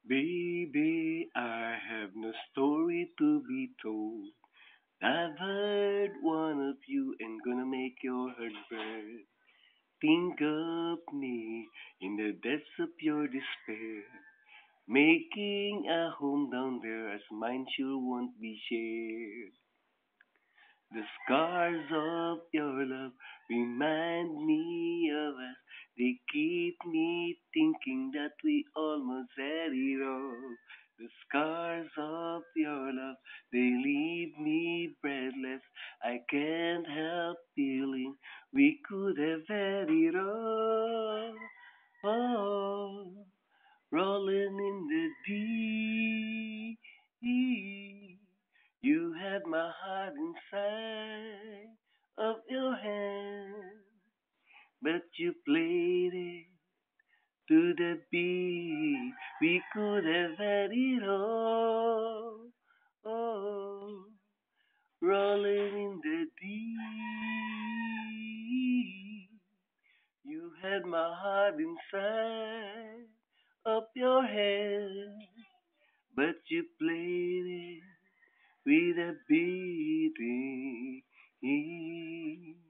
Baby, I have no story to be told. I've heard one of you and gonna make your heart burn. Think of me in the depths of your despair. Making a home down there as mine sure won't be shared. The scars of your love remind me of us. They keep me thinking that we almost had it all. The scars of your love, they leave me breathless. I can't help feeling we could have had it all. Oh, rolling in the deep. You had my heart inside of your hand, but you played it to the beat. We could have had it all. Oh, rolling in the deep. You had my heart inside of your hand, but you played it with a beating.